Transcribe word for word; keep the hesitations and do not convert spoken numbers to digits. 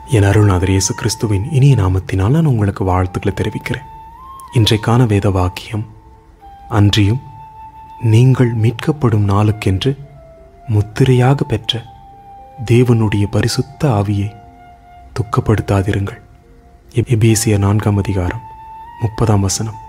என் அருள்நாதர் இயேசு கிறிஸ்துவின் இனிய நாமத்தினால் நான் உங்களுக்கு வாழ்த்துக்களை தெரிவிக்கிறேன். இன்றைக்கான வேத வாக்கியம், அன்றியும் நீங்கள் மீட்கப்படும் நாளுக்கென்று முத்திரையாக பெற்ற தேவனுடைய பரிசுத்த ஆவியை துக்கப்படுத்தாதிருங்கள். எபேசியர் நான்காம் அதிகாரம் முப்பதாம் வசனம்.